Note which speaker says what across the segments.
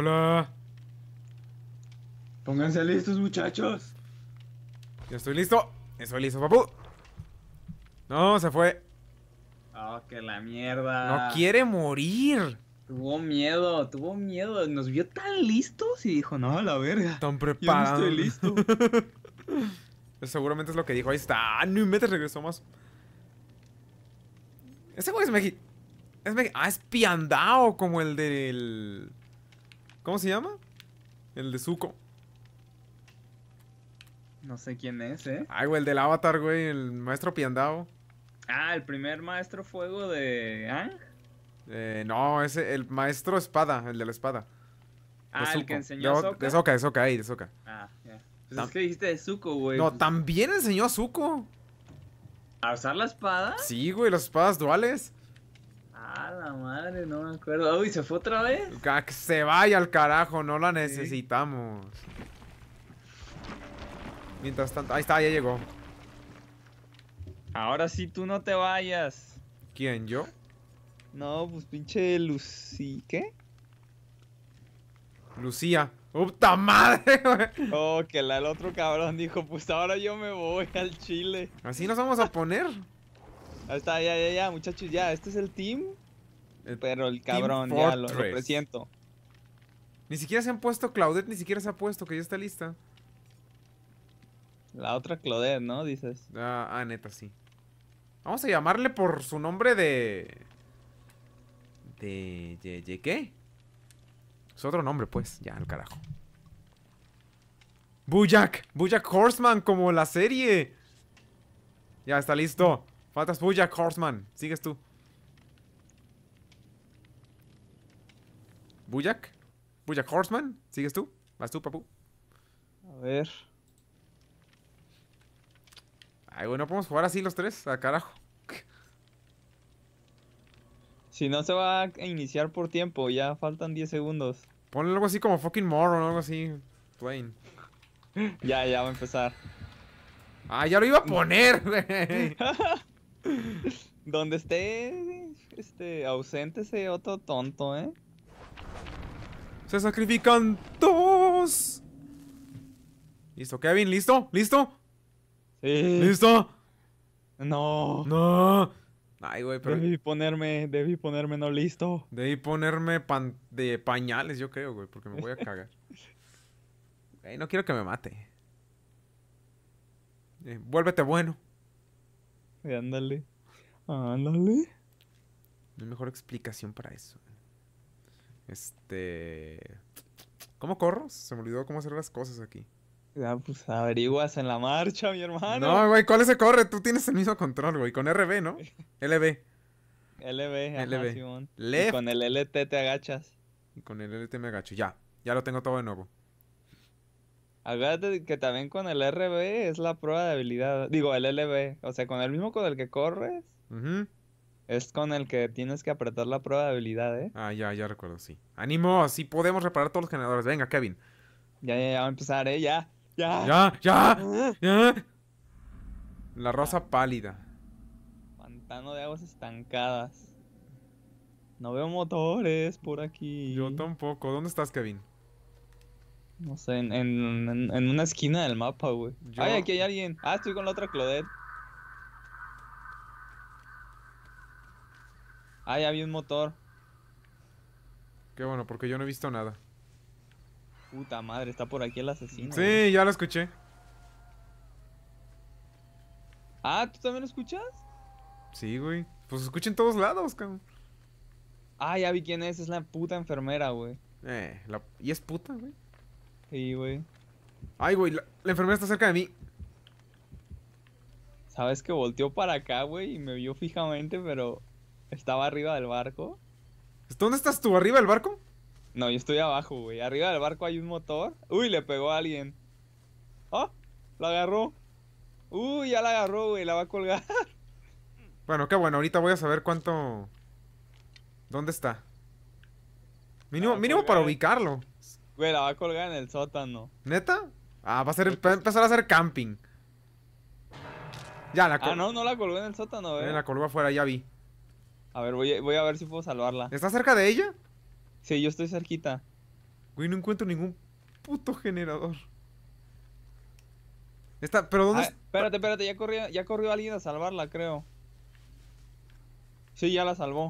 Speaker 1: Hola.
Speaker 2: Pónganse listos, muchachos.
Speaker 1: Ya estoy listo. Estoy listo, papu. No, se fue.
Speaker 2: Oh, que la mierda.
Speaker 1: No quiere morir.
Speaker 2: Tuvo miedo. Nos vio tan listos y dijo, no, a la verga.
Speaker 1: Tan
Speaker 2: Yo no
Speaker 1: preparado.
Speaker 2: estoy listo.
Speaker 1: Seguramente es lo que dijo. Ahí está. No inventes, regresó más. Ese güey es Mexi. Es Piandao, como el del. ¿Cómo se llama? El de Zuko.
Speaker 2: No sé quién es, ¿eh?
Speaker 1: Ay, güey, el del Avatar, güey. El maestro Piandao.
Speaker 2: Ah, el primer maestro fuego de Ang.
Speaker 1: No, ese, el maestro espada, el de la espada. De
Speaker 2: Ah, el
Speaker 1: Zuko.
Speaker 2: que enseñó a Sokka.
Speaker 1: De Sokka, de Sokka, ahí, de Sokka.
Speaker 2: Ah, ya. Pues es que dijiste de Zuko, güey.
Speaker 1: No,
Speaker 2: Pues,
Speaker 1: también enseñó a Zuko.
Speaker 2: ¿a usar la espada?
Speaker 1: Sí, güey, las espadas duales.
Speaker 2: Ah, la madre, no me acuerdo. Uy, ¿se fue otra vez?
Speaker 1: Que se vaya al carajo, no la necesitamos. Mientras tanto, ahí está, ya llegó.
Speaker 2: Ahora sí tú no te vayas.
Speaker 1: ¿Quién, yo?
Speaker 2: No, pues pinche Lucy, ¿qué?
Speaker 1: Lucía. ¡Puta madre, güey!
Speaker 2: Oh, que el otro cabrón dijo, pues ahora yo me voy al Chile.
Speaker 1: Así nos vamos a poner.
Speaker 2: Ahí está, ya, muchachos, ya, este es el team. Pero el
Speaker 1: Team
Speaker 2: cabrón, ya lo
Speaker 1: Fortress.
Speaker 2: presiento.
Speaker 1: Ni siquiera se han puesto, Claudette ni siquiera se ha puesto, que ya está lista.
Speaker 2: La otra Claudette, ¿no? Dices.
Speaker 1: Neta, sí. Vamos a llamarle por su nombre de... ¿Qué? Es otro nombre, pues. Ya, al carajo. Bojack Horseman, como la serie. Ya, está listo. Faltas Bojack Horseman. Sigues tú. Bojack Horseman. ¿Sigues tú? Vas tú, papu.
Speaker 2: A ver.
Speaker 1: Ay, güey, no podemos jugar así los tres. A carajo.
Speaker 2: Si no se va a iniciar por tiempo, ya faltan 10 segundos.
Speaker 1: Ponle algo así como fucking moron o algo así. Twain.
Speaker 2: Ya va a empezar.
Speaker 1: Ah, ya lo iba a poner, güey.
Speaker 2: Donde esté ausente ese otro tonto, ¿eh?
Speaker 1: Se sacrifican dos. Listo, Kevin, ¿listo? ¿Listo?
Speaker 2: Sí.
Speaker 1: ¿Listo?
Speaker 2: No.
Speaker 1: No. Ay, güey, pero
Speaker 2: Debí ponerme no listo.
Speaker 1: debí ponerme de pañales, yo creo, güey, porque me voy a cagar. Güey, no quiero que me mate. Vuélvete bueno.
Speaker 2: Ándale.
Speaker 1: No hay mejor explicación para eso. ¿Cómo corro? Se me olvidó cómo hacer las cosas aquí.
Speaker 2: Ya, pues averiguas en la marcha, mi hermano.
Speaker 1: No, güey, ¿cuál se corre? Tú tienes el mismo control, güey. Con RB, ¿no? LB.
Speaker 2: LB,
Speaker 1: LB.
Speaker 2: ajá, Simón. Y
Speaker 1: Left.
Speaker 2: con el LT te agachas.
Speaker 1: Y con el LT me agacho. Ya lo tengo todo de nuevo.
Speaker 2: Acuérdate que también con el RB es la prueba de habilidad. Digo, el LB. O sea, con el mismo con el que corres,
Speaker 1: Ujú.
Speaker 2: es con el que tienes que apretar la prueba de habilidad, ¿eh?
Speaker 1: Ah, ya recuerdo, sí. ¡Ánimo! Así podemos reparar todos los generadores. Venga, Kevin.
Speaker 2: Ya va a empezar, ¿eh? Ya.
Speaker 1: ¡Ya! La rosa pálida.
Speaker 2: Pantano de aguas estancadas. No veo motores por aquí.
Speaker 1: Yo tampoco. ¿Dónde estás, Kevin?
Speaker 2: No sé, en una esquina del mapa, güey.
Speaker 1: Yo-
Speaker 2: Ay, aquí hay alguien. Ah, estoy con la otra Claudette. Ah, ya vi un motor.
Speaker 1: Qué bueno, porque yo no he visto nada.
Speaker 2: Puta madre, está por aquí el asesino.
Speaker 1: Sí, ya lo escuché.
Speaker 2: Ah, ¿tú también lo escuchas?
Speaker 1: Sí, güey. Pues escuché en todos lados, cabrón.
Speaker 2: Ah, ya vi quién es la puta enfermera, güey.
Speaker 1: ¿Y es puta, güey?
Speaker 2: Sí, güey.
Speaker 1: Ay, güey, la enfermera está cerca de mí.
Speaker 2: Sabes que volteó para acá, güey, y me vio fijamente, pero estaba arriba del barco.
Speaker 1: ¿Dónde estás tú? ¿Arriba del barco?
Speaker 2: No, yo estoy abajo, güey. Arriba del barco hay un motor. Uy, le pegó a alguien. ¡Oh! La agarró. Uy, ya la agarró, güey. La va a colgar.
Speaker 1: Bueno, qué bueno. Ahorita voy a saber cuánto... ¿Dónde está? Mínimo
Speaker 2: colgar.
Speaker 1: para ubicarlo.
Speaker 2: Güey, la va a colgar en el sótano.
Speaker 1: ¿Neta? Ah, va a empezar a hacer camping. Ya, la
Speaker 2: Ah, no la colgó en el sótano,
Speaker 1: la colgó afuera, ya vi.
Speaker 2: A ver, voy a ver si puedo salvarla.
Speaker 1: ¿Está cerca de ella?
Speaker 2: Sí, yo estoy cerquita.
Speaker 1: Güey, no encuentro ningún puto generador. Pero ¿dónde está?
Speaker 2: Espérate, ya corrió alguien a salvarla, creo. Sí, ya la salvó.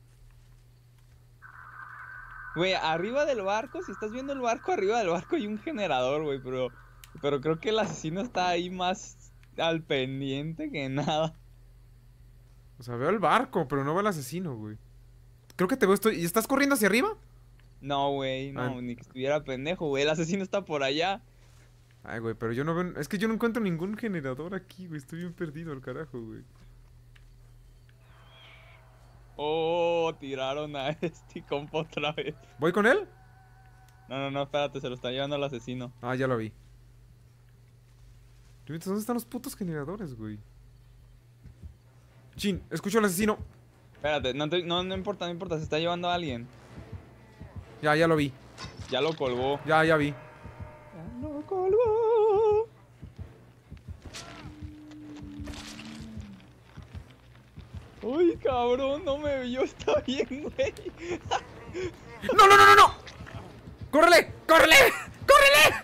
Speaker 2: Güey, arriba del barco, si estás viendo el barco, arriba del barco hay un generador, güey, pero creo que el asesino está ahí más al pendiente que nada.
Speaker 1: O sea, veo el barco, pero no veo al asesino, güey. Creo que te veo, ¿y estás corriendo hacia arriba?
Speaker 2: No, güey, no, ni que estuviera pendejo, güey, el asesino está por allá.
Speaker 1: Ay, güey, pero yo no veo... Es que yo no encuentro ningún generador aquí, güey. Estoy bien perdido al carajo, güey.
Speaker 2: Oh, tiraron a este compa otra vez.
Speaker 1: ¿Voy con él?
Speaker 2: No, espérate, se lo está llevando el asesino.
Speaker 1: Ah, ya lo vi. ¿Dónde están los putos generadores, güey? Chin, escucho al asesino.
Speaker 2: Espérate, no importa, se está llevando a alguien.
Speaker 1: Ya lo vi.
Speaker 2: Ya lo colgó.
Speaker 1: Ya vi.
Speaker 2: Ya lo colgó. Uy, cabrón, no me vio, está bien, güey.
Speaker 1: ¡No! ¡Córrele! ¡Córrele!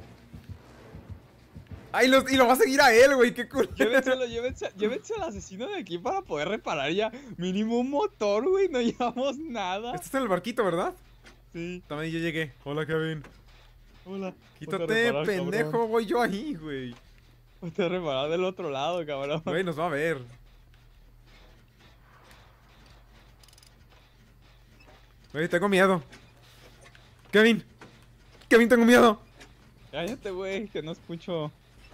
Speaker 1: Ay, y lo va a seguir a él, güey, qué cool.
Speaker 2: Llévense al asesino de aquí para poder reparar ya mínimo un motor, güey, no llevamos nada.
Speaker 1: Estás en el barquito, ¿verdad?
Speaker 2: Sí.
Speaker 1: También yo llegué. Hola, Kevin.
Speaker 2: Hola.
Speaker 1: Quítate,
Speaker 2: reparar,
Speaker 1: pendejo,
Speaker 2: cabrón.
Speaker 1: voy yo ahí, güey.
Speaker 2: Ponte a reparar del otro lado, cabrón.
Speaker 1: Güey, nos va a ver. Güey, tengo miedo. Kevin, tengo miedo.
Speaker 2: Cállate, güey, que no escucho.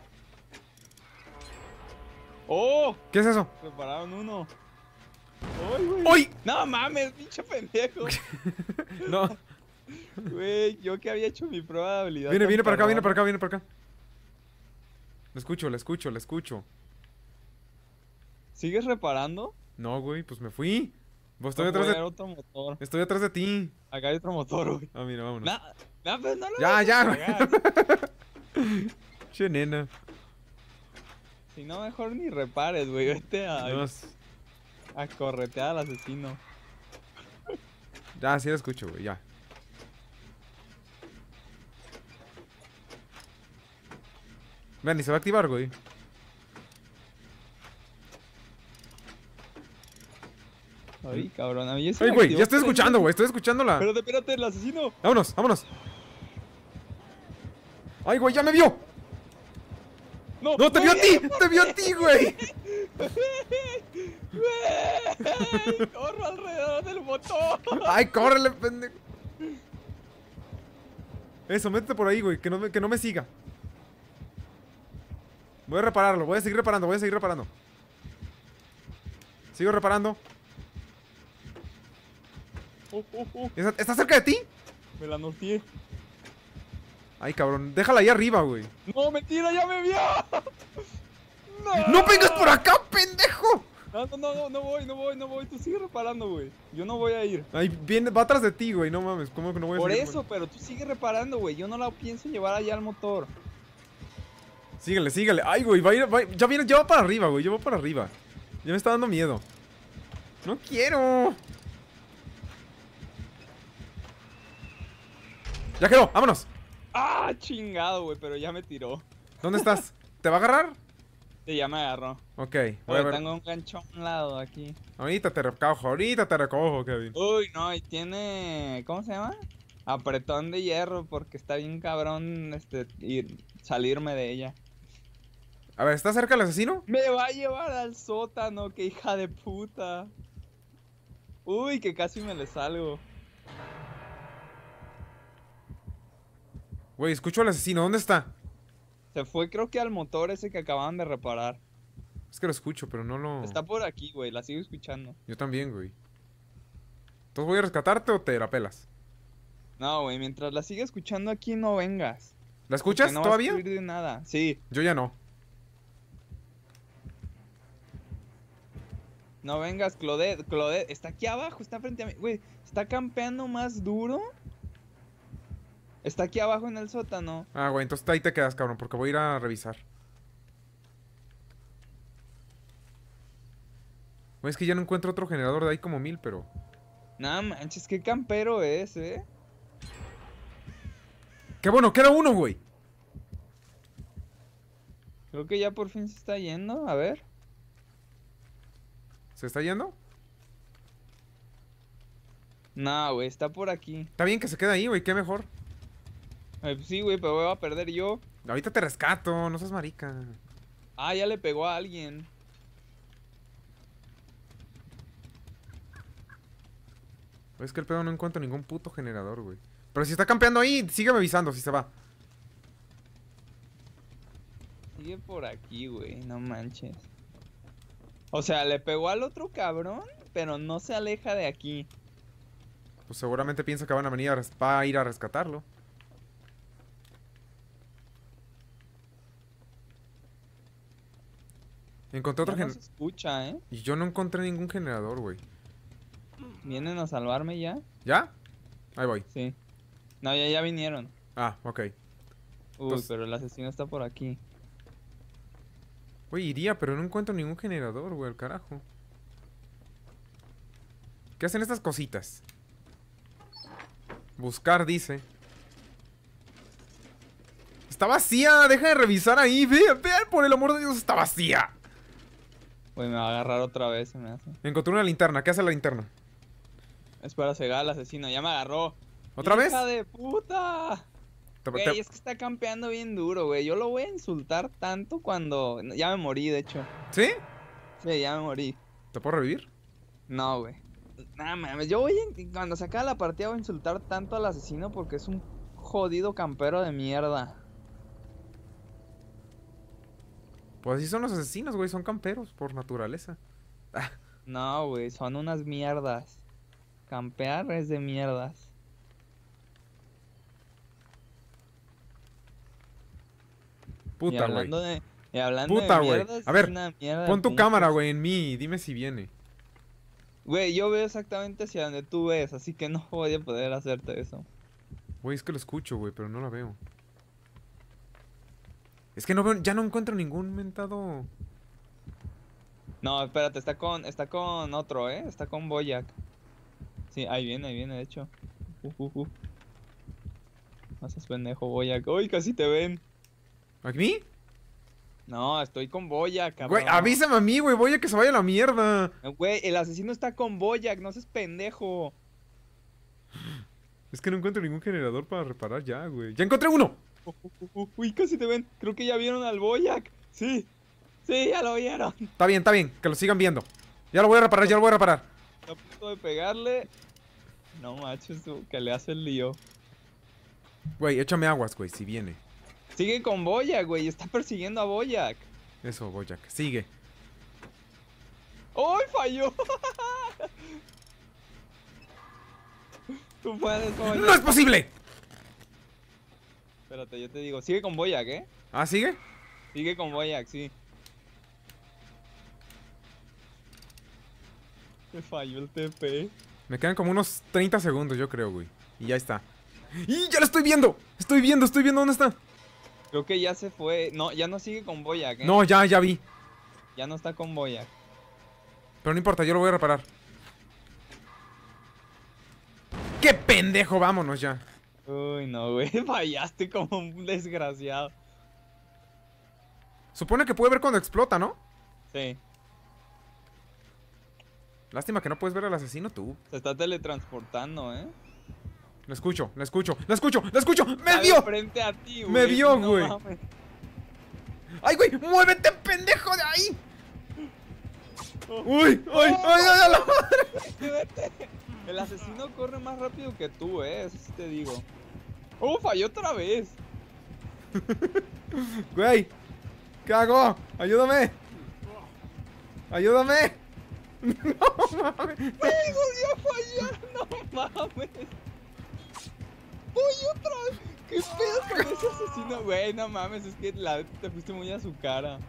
Speaker 2: ¡Oh!
Speaker 1: ¿Qué es eso?
Speaker 2: Repararon uno. ¡Ay, güey!
Speaker 1: ¡Uy!
Speaker 2: ¡No mames, pinche pendejo!
Speaker 1: No.
Speaker 2: Güey, yo que había hecho mi prueba de habilidad.
Speaker 1: Viene para acá,
Speaker 2: perrona.
Speaker 1: viene para acá. Lo escucho.
Speaker 2: ¿Sigues reparando?
Speaker 1: No, güey, pues me fui.
Speaker 2: Estoy otro motor.
Speaker 1: Estoy atrás de ti.
Speaker 2: Acá hay otro motor, güey.
Speaker 1: Ah, mira, vámonos.
Speaker 2: Pues no lo
Speaker 1: Ya,
Speaker 2: vas a
Speaker 1: ya.
Speaker 2: cagar.
Speaker 1: Che, nena.
Speaker 2: Si no, mejor ni repares, güey. Vete
Speaker 1: No,
Speaker 2: a corretear al asesino.
Speaker 1: ya, sí lo escucho, güey, ya. Vean, ni se va a activar, güey.
Speaker 2: Ay, cabrón, a mí
Speaker 1: Ay, güey, ya estoy escuchando, güey. Estoy escuchándola.
Speaker 2: Espérate, el asesino.
Speaker 1: Vámonos. Ay, güey, ya me vio.
Speaker 2: No,
Speaker 1: No, te vio a ti. Te vio a ti, güey.
Speaker 2: Güey, corro alrededor del motor.
Speaker 1: Ay, córrele, pendejo. Eso, métete por ahí, güey. Que no me siga. Voy a repararlo. Voy a seguir reparando. Sigo reparando. ¿Está cerca de ti?
Speaker 2: Me la norteé.
Speaker 1: Ay, cabrón. Déjala ahí arriba, güey.
Speaker 2: No, mentira, ya me vio.
Speaker 1: ¡No vengas por acá, pendejo!
Speaker 2: No voy. Tú sigue reparando, güey. Yo no voy a ir.
Speaker 1: Ahí viene, va atrás de ti, güey. No mames. ¿Cómo que no voy a
Speaker 2: Por
Speaker 1: seguir,
Speaker 2: eso, pero tú sigue reparando, güey. Yo no la pienso llevar allá al motor.
Speaker 1: Síguele. Ay, güey. Ya va para arriba, güey. Ya va para arriba. Ya me está dando miedo. No quiero. Ya quedó, vámonos.
Speaker 2: Ah, chingado, güey, pero ya me tiró.
Speaker 1: ¿Dónde estás? ¿Te va a agarrar?
Speaker 2: Sí, ya me agarró.
Speaker 1: Ok, voy a
Speaker 2: Pero
Speaker 1: ver.
Speaker 2: tengo un gancho a un lado aquí.
Speaker 1: Ahorita te recojo, Kevin.
Speaker 2: Uy, no, y tiene... ¿Cómo se llama? Apretón de hierro, porque está bien cabrón salirme de ella.
Speaker 1: A ver, ¿está cerca el asesino?
Speaker 2: Me va a llevar al sótano, qué hija de puta. Uy, que casi me le salgo.
Speaker 1: Güey, escucho al asesino, ¿dónde está?
Speaker 2: Se fue creo que al motor ese que acababan de reparar.
Speaker 1: Es que lo escucho, pero no lo...
Speaker 2: Está por aquí, güey, la sigo escuchando.
Speaker 1: Yo también, güey. ¿Entonces voy a rescatarte o te la pelas?
Speaker 2: No, güey, mientras la siga escuchando aquí no vengas.
Speaker 1: ¿La escuchas
Speaker 2: Porque no
Speaker 1: todavía?
Speaker 2: vas a servir de nada. Sí,
Speaker 1: Yo ya no.
Speaker 2: no vengas, Claudette, está aquí abajo, está frente a mí. Güey, está campeando más duro. Está aquí abajo en el sótano.
Speaker 1: Ah, güey, entonces ahí te quedas, cabrón, porque voy a ir a revisar. Güey, es que ya no encuentro otro generador de ahí como 1000, pero...
Speaker 2: Nah, manches, qué campero es,
Speaker 1: ¡Qué bueno! ¡Queda uno, güey!
Speaker 2: Creo que ya por fin se está yendo, a ver.
Speaker 1: ¿Se está yendo?
Speaker 2: No, güey, está por aquí.
Speaker 1: Está bien que se quede ahí, güey. Qué mejor.
Speaker 2: Pues sí, güey, pero voy a perder yo.
Speaker 1: Ahorita te rescato. No seas marica.
Speaker 2: Ah, ya le pegó a alguien.
Speaker 1: Es que el pedo no encuentro ningún puto generador, güey. Pero si está campeando ahí, sígueme avisando si se va.
Speaker 2: Sigue por aquí, güey, no manches. O sea, le pegó al otro cabrón, pero no se aleja de aquí.
Speaker 1: Pues seguramente piensa que van a venir va a ir a rescatarlo. Encontré otro
Speaker 2: Ya no
Speaker 1: generador.
Speaker 2: se escucha, ¿eh?
Speaker 1: Y yo no encontré ningún generador, güey.
Speaker 2: ¿Vienen a salvarme ya?
Speaker 1: ¿Ya? Ahí voy.
Speaker 2: Sí. No, ya vinieron.
Speaker 1: Ah, ok.
Speaker 2: Uy,
Speaker 1: Entonces-
Speaker 2: pero el asesino está por aquí.
Speaker 1: Güey, iría, pero no encuentro ningún generador, güey, al carajo. ¿Qué hacen estas cositas? Buscar, dice. Está vacía, deja de revisar ahí. Vean, vean, por el amor de Dios, está vacía.
Speaker 2: Güey, me va a agarrar otra vez, se me hace.
Speaker 1: Encontré una linterna, ¿qué hace la linterna?
Speaker 2: Es para cegar al asesino, ya me agarró.
Speaker 1: ¿Otra vez?
Speaker 2: ¡Hija de puta! Güey, es que está campeando bien duro, güey. Yo lo voy a insultar tanto cuando... Ya me morí, de hecho.
Speaker 1: ¿Sí?
Speaker 2: Sí, ya me morí.
Speaker 1: ¿Te puedo revivir?
Speaker 2: No, güey. Nada mames, cuando se acabe la partida voy a insultar tanto al asesino porque es un jodido campero de mierda.
Speaker 1: Pues así son los asesinos, güey, son camperos por naturaleza. Ah,
Speaker 2: No, güey, son unas mierdas. Campear es de mierdas.
Speaker 1: puta, güey.
Speaker 2: Y hablando
Speaker 1: Puta,
Speaker 2: de
Speaker 1: güey.
Speaker 2: mierdas,
Speaker 1: A ver,
Speaker 2: es una mierda de
Speaker 1: Pon tu
Speaker 2: puntos.
Speaker 1: cámara, güey, en mí y dime si viene.
Speaker 2: Güey, yo veo exactamente hacia donde tú ves, así que no voy a poder hacerte eso.
Speaker 1: Güey, es que lo escucho, güey, pero no la veo. Es que no veo, ya no encuentro ningún mentado.
Speaker 2: No, espérate, está con otro, ¿eh? Está con Boyac. Sí, ahí viene, de hecho. No seas pendejo, Boyac. ¡Uy, casi te ven!
Speaker 1: ¿A mí?
Speaker 2: No, estoy con Boyac, cabrón.
Speaker 1: Güey, avísame a mí, güey, voy a que se vaya a la mierda.
Speaker 2: Güey, el asesino está con Boyac, no seas pendejo.
Speaker 1: Es que no encuentro ningún generador para reparar ya, güey. ¡Ya encontré uno!
Speaker 2: Uy, casi te ven. Creo que ya vieron al Boyac. Sí, sí, ya lo vieron.
Speaker 1: Está bien, que lo sigan viendo. Ya lo voy a reparar, ya lo voy a reparar.
Speaker 2: Está a punto de pegarle. No, macho, que le hace el lío.
Speaker 1: Güey, échame aguas, güey, si viene.
Speaker 2: Sigue con Boyac, güey. Está persiguiendo a Boyac.
Speaker 1: Eso, Boyac, sigue.
Speaker 2: ¡Uy, falló! Tú puedes, Boyac.
Speaker 1: ¡No es posible!
Speaker 2: Espérate, yo te digo. Sigue con Boyac, ¿eh?
Speaker 1: ¿Ah, sigue?
Speaker 2: Sigue con Boyac, sí. Me falló el TP.
Speaker 1: Me quedan como unos 30 segundos, yo creo, güey. Y ya está. ¡Y ya lo estoy viendo! Estoy viendo dónde está.
Speaker 2: Creo que ya se fue. No, ya no sigue con Boyac, ¿eh?
Speaker 1: No, ya vi.
Speaker 2: Ya no está con Boyac.
Speaker 1: Pero no importa, yo lo voy a reparar. ¡Qué pendejo! Vámonos ya.
Speaker 2: Uy, no, güey. Fallaste como un desgraciado.
Speaker 1: Supone que puede ver cuando explota, ¿no?
Speaker 2: Sí.
Speaker 1: Lástima que no puedes ver al asesino tú.
Speaker 2: Se está teletransportando, ¿eh?
Speaker 1: Lo escucho. ¡Me
Speaker 2: Está
Speaker 1: vio!
Speaker 2: de frente a ti, güey.
Speaker 1: Me vio,
Speaker 2: no
Speaker 1: güey.
Speaker 2: mames.
Speaker 1: ¡Ay, güey! ¡Muévete, pendejo, de ahí! ¡Uy! ¡Ay, a la madre!
Speaker 2: Vete. El asesino corre más rápido que tú, eso sí te digo. Falló otra vez.
Speaker 1: Güey, ¿qué hago? ¡Ayúdame! ¡Ayúdame! ¡No mames!
Speaker 2: ¡Ay, volvió a fallar! ¡No mames! ¡Uy, otra vez! ¿Qué pedo con ese asesino? Güey, no mames, es que te fuiste muy a su cara.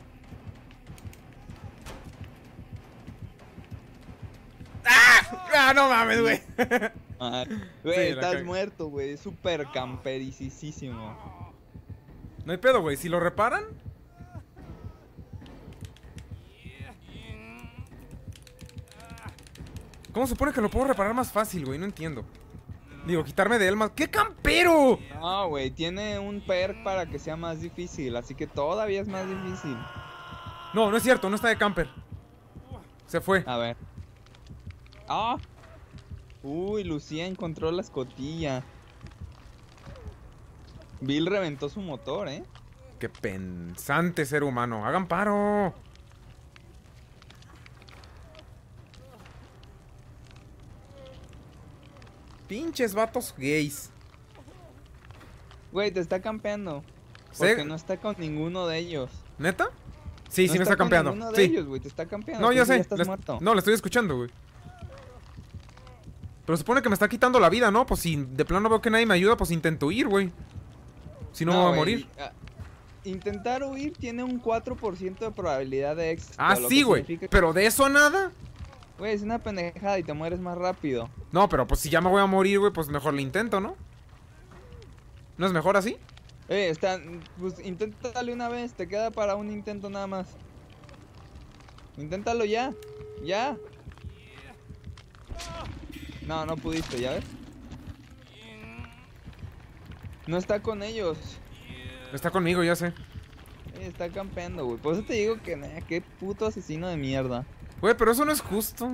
Speaker 1: ¡Ah, no mames, güey!
Speaker 2: Güey,
Speaker 1: Sí, la
Speaker 2: estás
Speaker 1: cagué.
Speaker 2: muerto, güey. Es súper campericísimo.
Speaker 1: No hay pedo, güey. Si lo reparan... ¿Cómo se supone que lo puedo reparar más fácil, güey? No entiendo. Digo, quitarme de él más. ¡Qué campero!
Speaker 2: No, güey, tiene un perk para que sea más difícil, así que todavía es más difícil.
Speaker 1: No, no es cierto, no está de camper. Se fue.
Speaker 2: A ver. ¡Ah! Uy, Lucía encontró la escotilla. Bill reventó su motor, ¿eh?
Speaker 1: Qué pensante ser humano. ¡Hagan paro! Pinches vatos gays.
Speaker 2: Güey, te está campeando.
Speaker 1: ¿Sí?
Speaker 2: Porque no está con ninguno de ellos.
Speaker 1: ¿Neta? Sí,
Speaker 2: No
Speaker 1: sí me está
Speaker 2: con
Speaker 1: campeando.
Speaker 2: ninguno de
Speaker 1: Sí.
Speaker 2: ellos, güey, te está campeando.
Speaker 1: No, yo
Speaker 2: tú ya
Speaker 1: sé.
Speaker 2: estás muerto.
Speaker 1: No, le estoy escuchando, güey. Pero supone que me está quitando la vida, ¿no? Pues si de plano veo que nadie me ayuda, pues intento huir, güey. Si no, me voy a
Speaker 2: güey,
Speaker 1: morir.
Speaker 2: Intentar huir tiene un 4% de probabilidad de éxito.
Speaker 1: Ah,
Speaker 2: lo
Speaker 1: sí,
Speaker 2: que
Speaker 1: güey.
Speaker 2: significa que,
Speaker 1: Pero de eso a nada.
Speaker 2: güey, es una pendejada y te mueres más rápido.
Speaker 1: No, pero pues si ya me voy a morir, güey, pues mejor lo intento, ¿no? ¿No es mejor así?
Speaker 2: Pues inténtale una vez, te queda para un intento nada más. Inténtalo ya. Ya. No, no pudiste, ¿ya ves? No está con ellos.
Speaker 1: Está conmigo, ya sé.
Speaker 2: Está campeando, güey. Por eso te digo que, qué puto asesino de mierda.
Speaker 1: Güey, pero eso no es justo.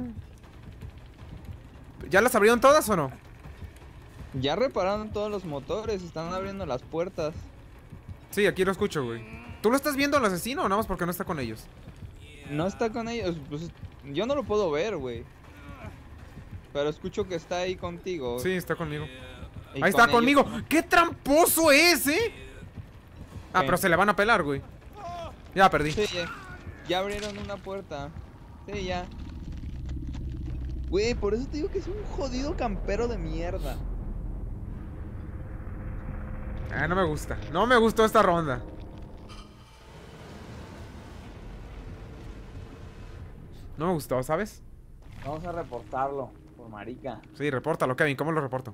Speaker 1: ¿Ya las abrieron todas o no?
Speaker 2: Ya repararon todos los motores, están abriendo las puertas.
Speaker 1: Sí, aquí lo escucho, güey. ¿Tú lo estás viendo al asesino o nada más porque no está con ellos?
Speaker 2: No está con ellos, pues yo no lo puedo ver, güey. Pero escucho que está ahí contigo.
Speaker 1: Sí, está conmigo.
Speaker 2: Y
Speaker 1: Ahí
Speaker 2: con
Speaker 1: está
Speaker 2: ellos.
Speaker 1: conmigo. ¡Qué tramposo es, eh! Ah,
Speaker 2: ¿Qué?
Speaker 1: pero se le van a pelar, güey. Ya perdí.
Speaker 2: Sí, ya abrieron una puerta. Sí, ya. Güey, por eso te digo que es un jodido campero de mierda.
Speaker 1: Ah, no me gusta. No me gustó esta ronda. No me gustó, ¿sabes?
Speaker 2: Vamos a reportarlo, por marica.
Speaker 1: Sí, repórtalo, Kevin. ¿Cómo lo reporto?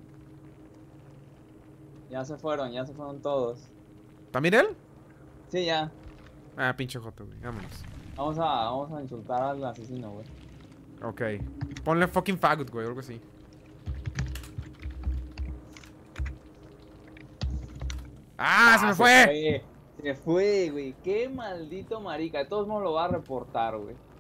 Speaker 2: Ya se fueron todos.
Speaker 1: ¿También él?
Speaker 2: Sí, ya.
Speaker 1: Ah, pinche joto, güey. Vámonos.
Speaker 2: Vamos a insultar al asesino, güey.
Speaker 1: Ok. Ponle fucking faggot, güey, o algo así. ¡Ah, se me fue!
Speaker 2: Se fue, güey. Qué maldito marica. De todos modos lo va a reportar, güey.